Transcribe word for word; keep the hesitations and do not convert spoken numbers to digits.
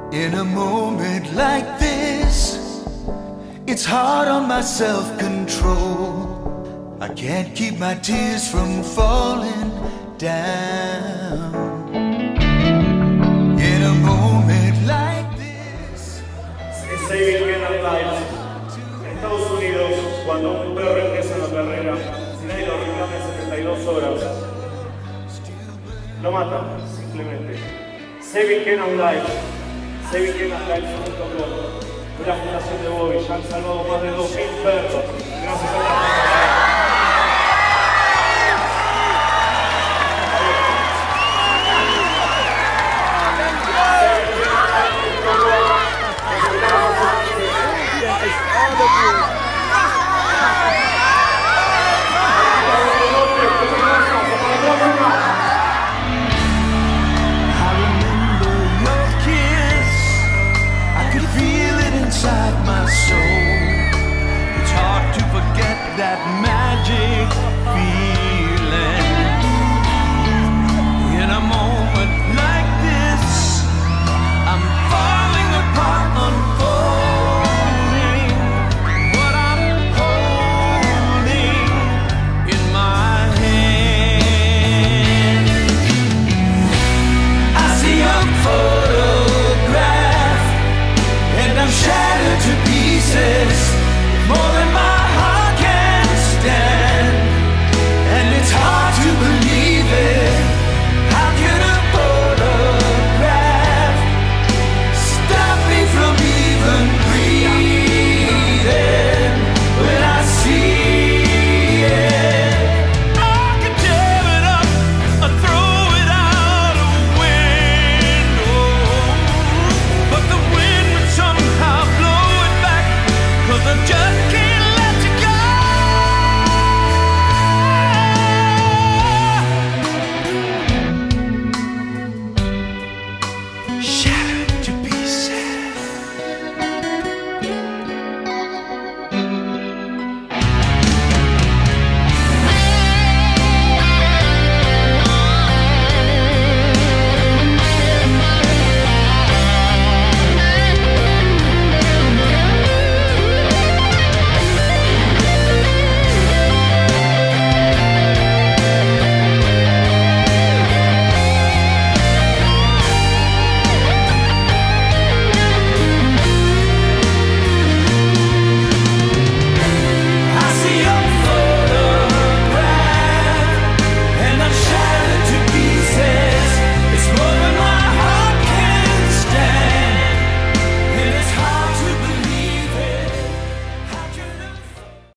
In a moment like this, it's hard on my self-control. I can't keep my tears from falling down. In a moment like this. Saving Human Lives. En Estados Unidos, cuando un perro empieza una carrera, si nadie lo reclama en setenta y dos horas, lo matan, simplemente. Saving Human Lives. saving human lives punto com, una fundación de Bobby, ya han salvado más de dos mil perros. Gracias a la inside my soul. It's hard to forget that magic